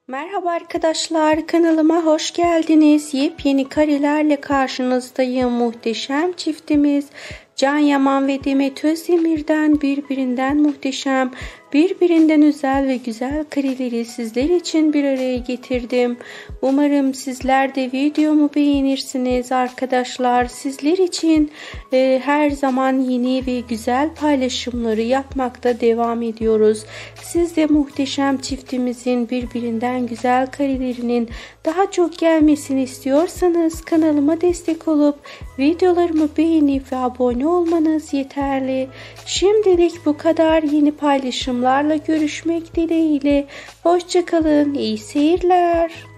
Merhaba arkadaşlar, kanalıma hoş geldiniz. Yepyeni karelerle karşınızdayım. Muhteşem çiftimiz Can Yaman ve Demet Özdemir'den birbirinden muhteşem, birbirinden özel ve güzel kareleri sizler için bir araya getirdim. Umarım sizler de videomu beğenirsiniz arkadaşlar. Sizler için her zaman yeni ve güzel paylaşımları yapmakta devam ediyoruz. Siz de muhteşem çiftimizin birbirinden güzel karelerinin daha çok gelmesini istiyorsanız kanalıma destek olup videolarımı beğenip ve abone olmanız yeterli. Şimdilik bu kadar. Yeni paylaşımlarla görüşmek dileğiyle. Hoşça kalın. İyi seyirler.